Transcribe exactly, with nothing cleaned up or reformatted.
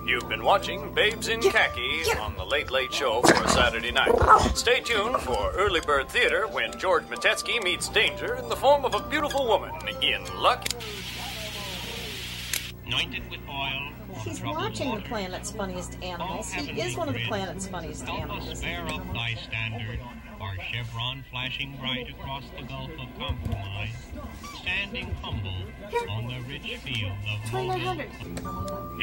You've been watching Babes in Khaki on the Late Late Show for Saturday night. Stay tuned for Early Bird Theater when George Matetsky meets danger in the form of a beautiful woman in luck. Anointed with oil. He's watching the planet's funniest animals. He is one of the planet's funniest animals. Spare up thy standard, our chevron flashing bright across the gulf of compromise, standing humble on the rich field of twenty-nine hundred.